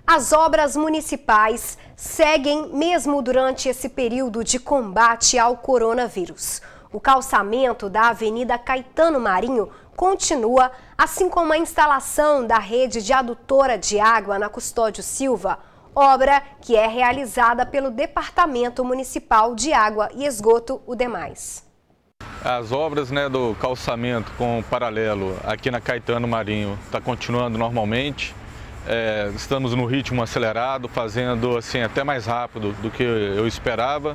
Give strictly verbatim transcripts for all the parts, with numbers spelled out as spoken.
As obras municipais seguem mesmo durante esse período de combate ao coronavírus. O calçamento da Avenida Caetano Marinho continua, assim como a instalação da rede de adutora de água na Custódio Silva, obra que é realizada pelo Departamento Municipal de Água e Esgoto, o DEMAIS. As obras, né, do calçamento com paralelo aqui na Caetano Marinho está continuando normalmente. É, estamos no ritmo acelerado, fazendo assim até mais rápido do que eu esperava.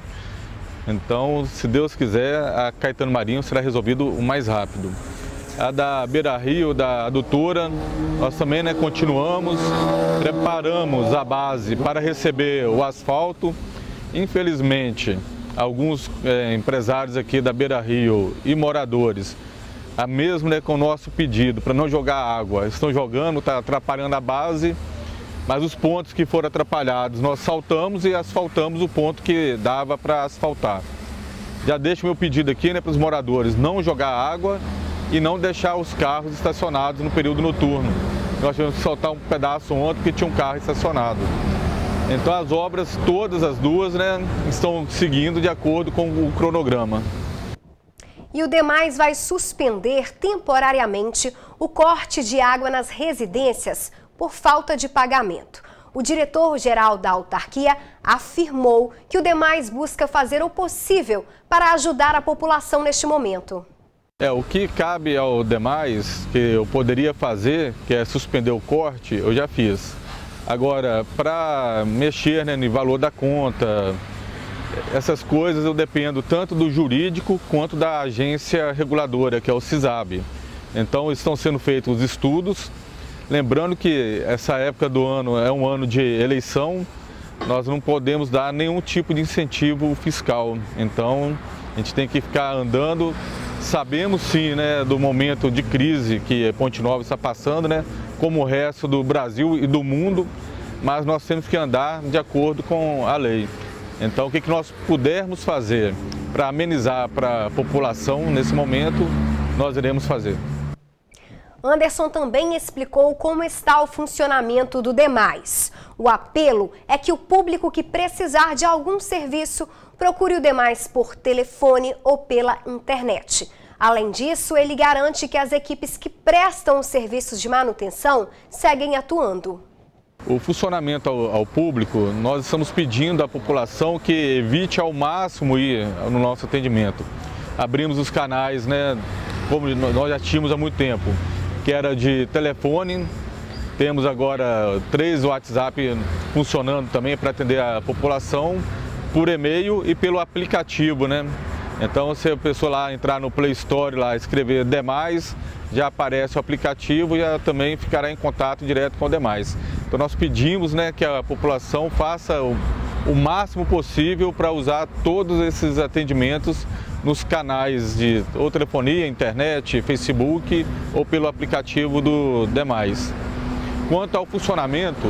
Então, se Deus quiser, a Caetano Marinho será resolvido o mais rápido. A da Beira Rio, da adutora, nós também, né, continuamos, preparamos a base para receber o asfalto. Infelizmente, alguns é, empresários aqui da Beira Rio e moradores, a mesmo, né, com o nosso pedido para não jogar água, estão jogando, está atrapalhando a base, mas os pontos que foram atrapalhados nós saltamos e asfaltamos o ponto que dava para asfaltar. Já deixo meu pedido aqui, né, para os moradores não jogar água e não deixar os carros estacionados no período noturno. Nós tivemos que soltar um pedaço ontem porque tinha um carro estacionado. Então as obras, todas as duas, né, estão seguindo de acordo com o cronograma. E o DEMAIS vai suspender temporariamente o corte de água nas residências por falta de pagamento. O diretor-geral da autarquia afirmou que o DEMAIS busca fazer o possível para ajudar a população neste momento. É, o que cabe ao DEMAIS, que eu poderia fazer, que é suspender o corte, eu já fiz. Agora, para mexer, né, no valor da conta, essas coisas eu dependo tanto do jurídico quanto da agência reguladora, que é o CISAB. Então estão sendo feitos os estudos. Lembrando que essa época do ano é um ano de eleição, nós não podemos dar nenhum tipo de incentivo fiscal. Então a gente tem que ficar andando. Sabemos sim, né, do momento de crise que Ponte Nova está passando, né, como o resto do Brasil e do mundo, mas nós temos que andar de acordo com a lei. Então, o que nós pudermos fazer para amenizar para a população nesse momento, nós iremos fazer. Anderson também explicou como está o funcionamento do DEMAIS. O apelo é que o público que precisar de algum serviço procure o DEMAIS por telefone ou pela internet. Além disso, ele garante que as equipes que prestam os serviços de manutenção seguem atuando. O funcionamento ao, ao público, nós estamos pedindo à população que evite ao máximo ir no nosso atendimento. Abrimos os canais, né, como nós já tínhamos há muito tempo, que era de telefone. Temos agora três WhatsApp funcionando também para atender a população, por e-mail e pelo aplicativo, né? Então, se a pessoa lá entrar no Play Store, lá escrever DEMAIS, já aparece o aplicativo e já também ficará em contato direto com o DEMAIS. Então, nós pedimos, né, que a população faça o, o máximo possível para usar todos esses atendimentos nos canais de ou telefonia, internet, Facebook ou pelo aplicativo do DEMAIS. Quanto ao funcionamento,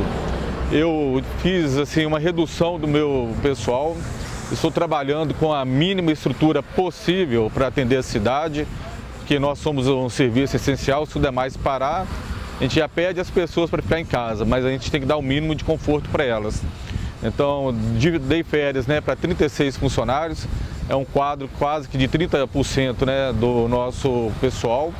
eu fiz assim uma redução do meu pessoal. Estou trabalhando com a mínima estrutura possível para atender a cidade, porque nós somos um serviço essencial. Se o DEMAIS parar, a gente já pede as pessoas para ficar em casa, mas a gente tem que dar o mínimo de conforto para elas. Então, dei férias, né, para trinta e seis funcionários, é um quadro quase que de trinta por cento, né, do nosso pessoal.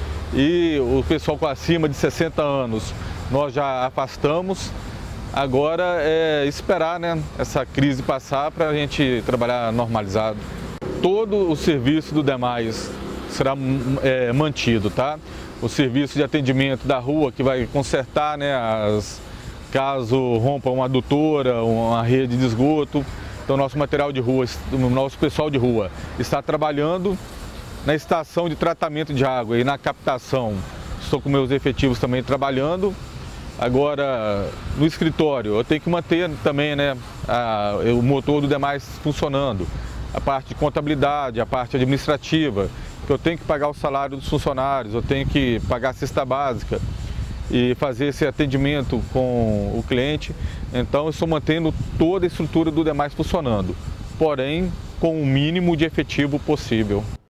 E o pessoal com acima de sessenta anos, nós já afastamos. Agora é esperar, né, essa crise passar para a gente trabalhar normalizado. Todo o serviço do DEMAIS será é, mantido, tá? O serviço de atendimento da rua, que vai consertar, né, as, caso rompa uma adutora, uma rede de esgoto. Então, nosso material de rua, o nosso pessoal de rua está trabalhando na estação de tratamento de água e na captação. Estou com meus efetivos também trabalhando. Agora, no escritório, eu tenho que manter também, né, a, o motor do DEMAIS funcionando, a parte de contabilidade, a parte administrativa, que eu tenho que pagar o salário dos funcionários, eu tenho que pagar a cesta básica e fazer esse atendimento com o cliente. Então, eu estou mantendo toda a estrutura do DEMAIS funcionando, porém, com o mínimo de efetivo possível.